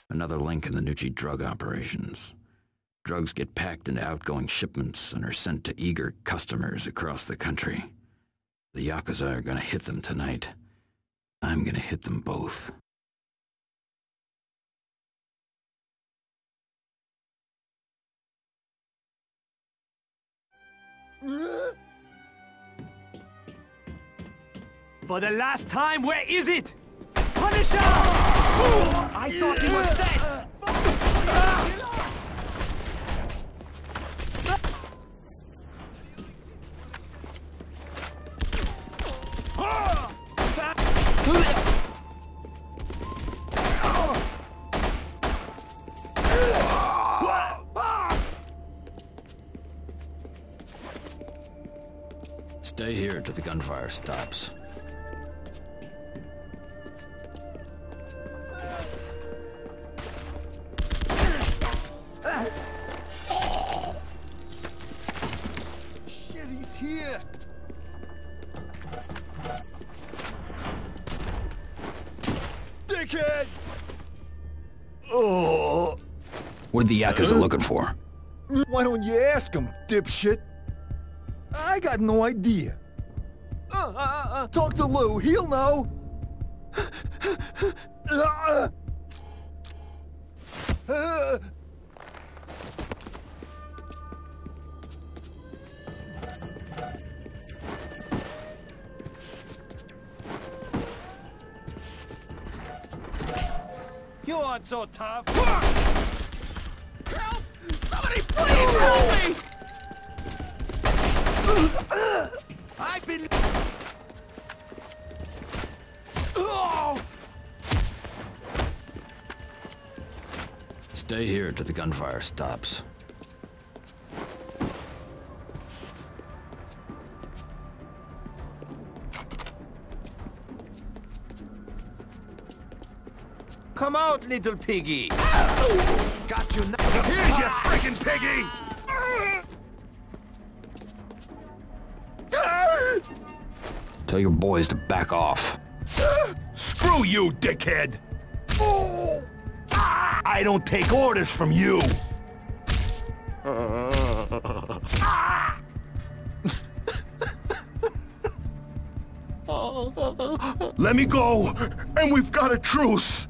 Another link in the Gnucci drug operations. Drugs get packed into outgoing shipments and are sent to eager customers across the country. The Yakuza are gonna hit them tonight. I'm gonna hit them both. For the last time, where is it? Punisher! I thought he was dead! Stay here till the gunfire stops. Shit, he's here! Dickhead! Oh! What are the Yakuza looking for? Why don't you ask him, dipshit? I got no idea. Talk to Lou, he'll know. You aren't so tough. Help! Somebody please help me! I've been... Stay here till the gunfire stops. Come out, little piggy! Got you now. Here's your freaking piggy! Tell your boys to back off. Screw you, dickhead! I don't take orders from you! Let me go, and we've got a truce!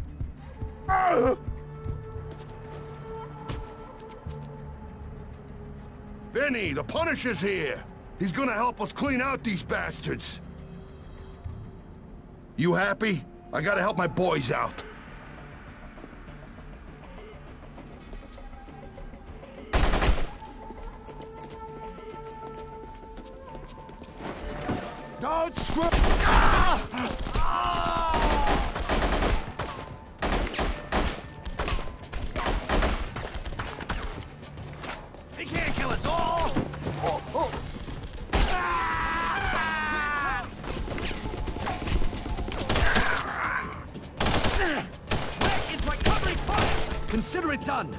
Vinny, the Punisher's here! He's gonna help us clean out these bastards! You happy? I gotta help my boys out. Don't screw... He can't kill us all! Where is my covering fire? Consider it done!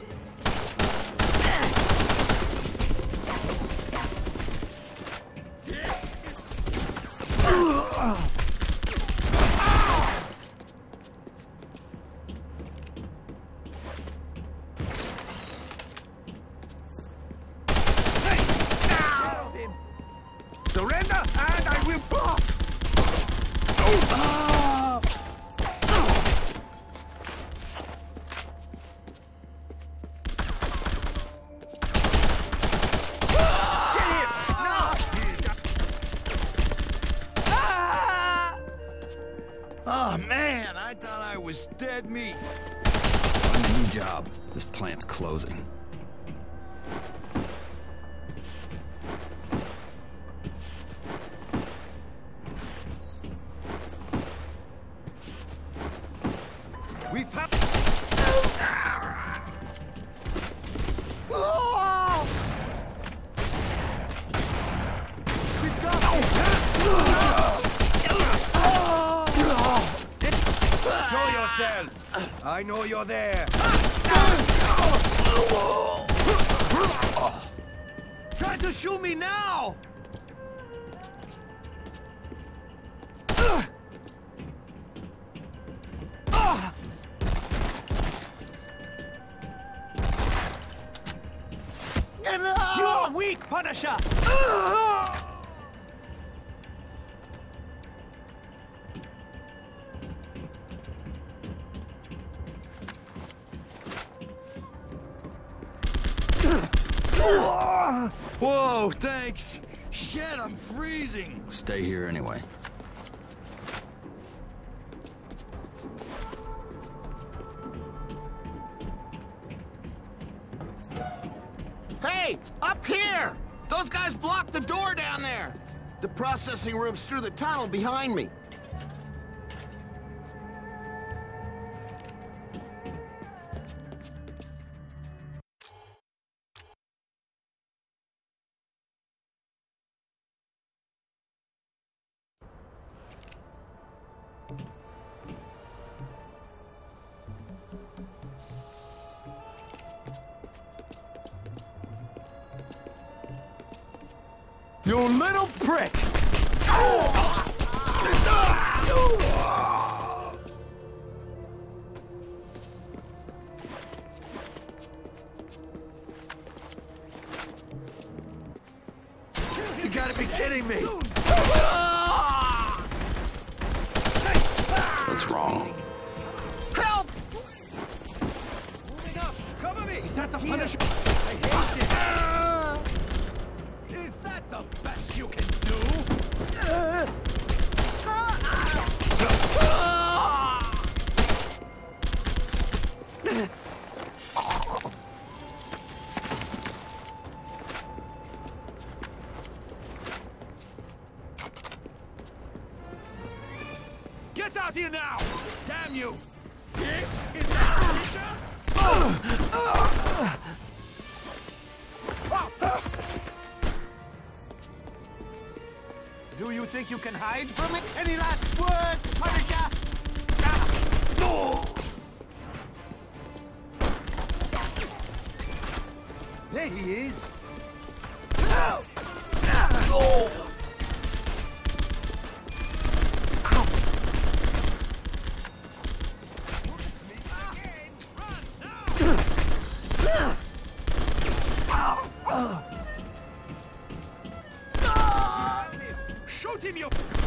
Surrender, and I will block! Oh man, I thought I was dead meat. Find a new job. This plant's closing. We found... We've got... Show yourself! I know you're there! Try to shoot me now! You are weak, Punisher! Whoa, thanks. Shit, I'm freezing. Stay here anyway. Hey, up here! Those guys blocked the door down there! The processing room's through the tunnel behind me. You little prick! You gotta be kidding me! What's wrong? Help! Moving up! Cover me! Is that the Punisher? I hate it! Is that the best you can do? Get out here now! Damn you! This is the Punisher? Do you think you can hide from it? Any last word, Punisher? There he is. Shoot him, you!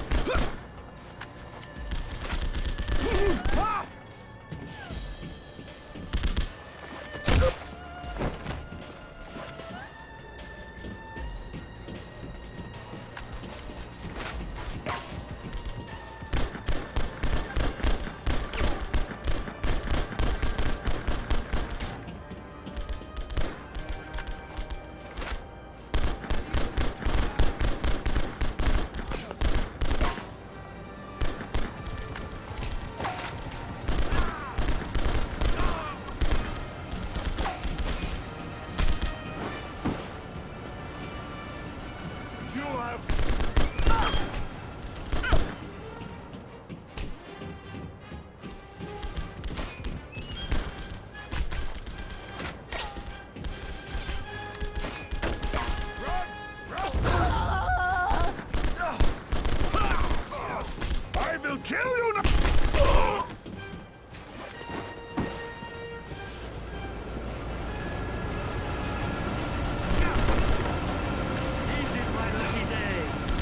Kill you now! Easy, my lucky day.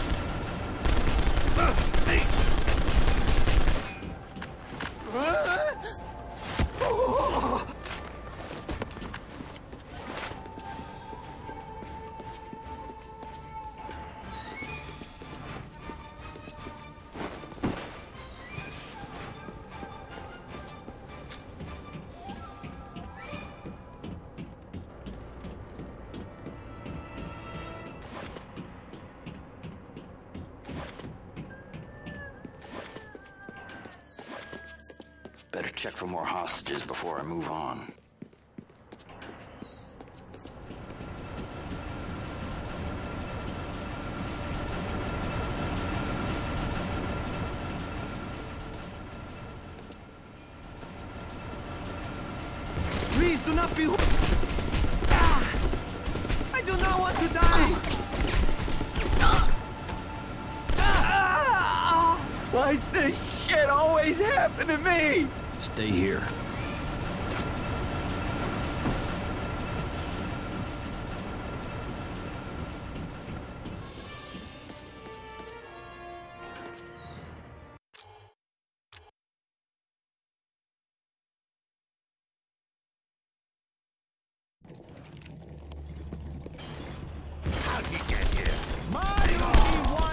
Better check for more hostages before I move on. Please do not be... I do not want to die! Why does this shit always happen to me? Stay here.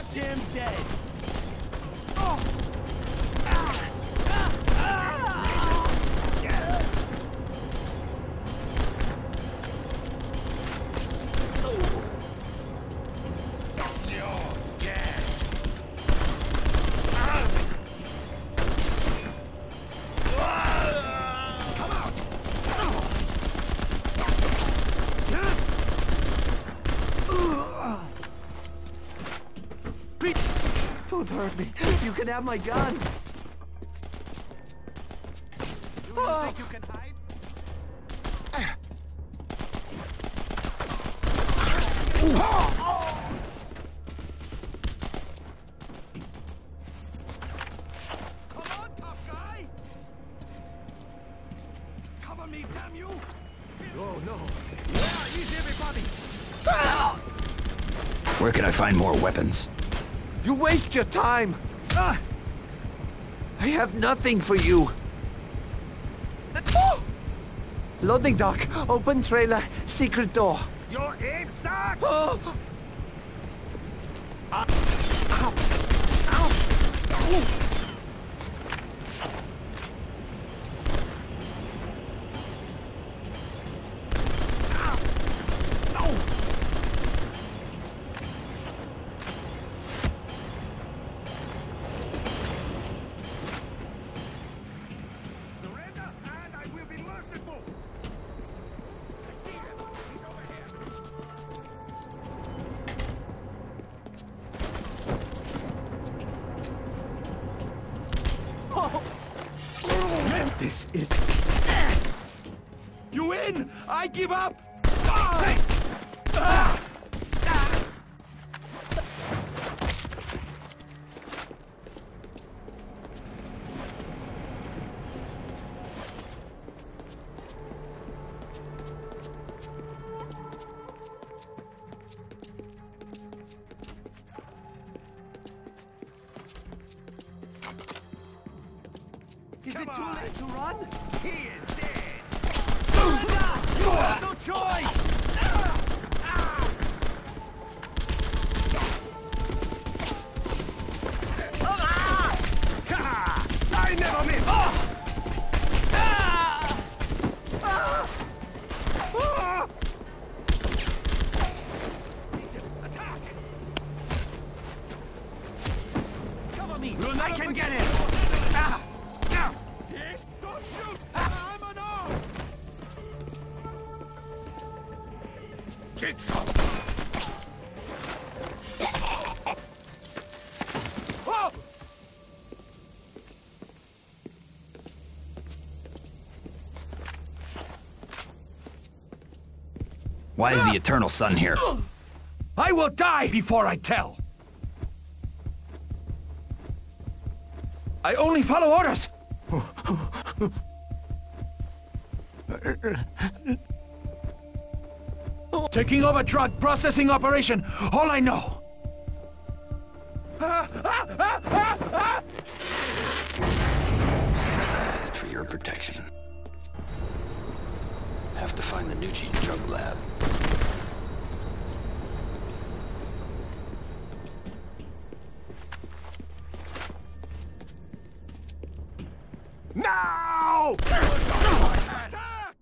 That's him dead. Oh. Don't hurt me. You can have my gun. You think you can hide? Come on, tough guy. Cover me, damn you. Oh, no. Yeah, easy, everybody. Where can I find more weapons? You waste your time! I have nothing for you! Loading dock, open trailer, secret door. Your aim sucks! Ow! Ow! This is... You win! I give up! Is it too late to run? He is dead! Surrender! You have no choice! I never miss! Attack! Cover me! I can get it! Don't shoot! I'm unarmed! Jigsaw! Oh! Why is the Eternal Sun here? I will die before I tell! I only follow orders! Taking over drug processing operation, all I know. Sanitized for your protection. Have to find the Gnucci drug lab. Now! Attack!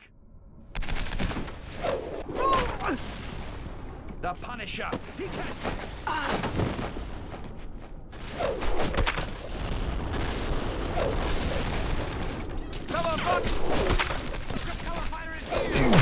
The Punisher! He can't... Cover, fuck! Cover fire is here!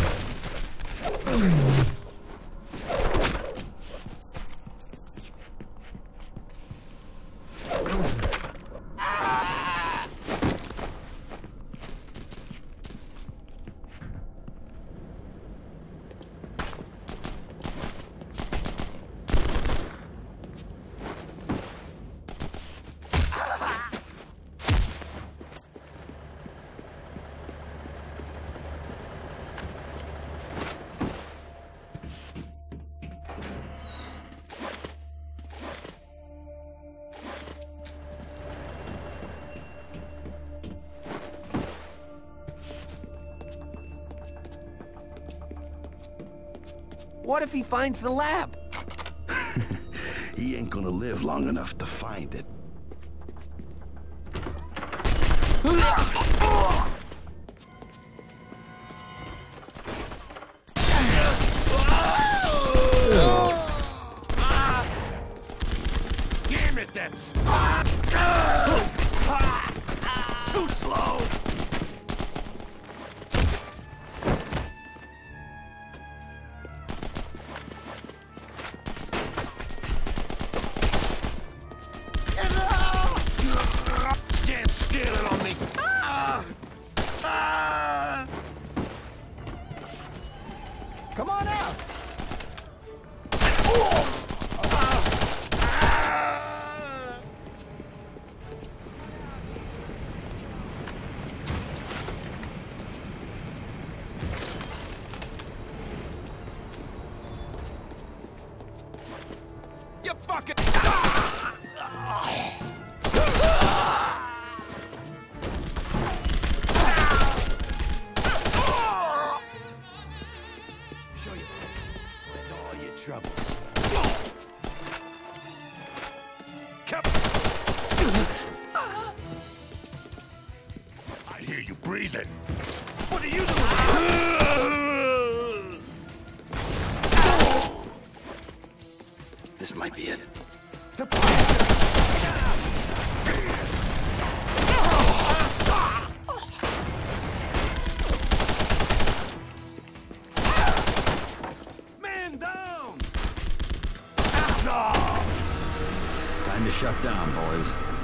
What if he finds the lab? he ain't gonna live long enough to find it. Damn it, that's... Too slow! Stand still on me! Come on out! You fucking... Show you and all your troubles. Come. I hear you breathing. What are you doing? This might be it. The Punisher! Man down! Time to shut down, boys.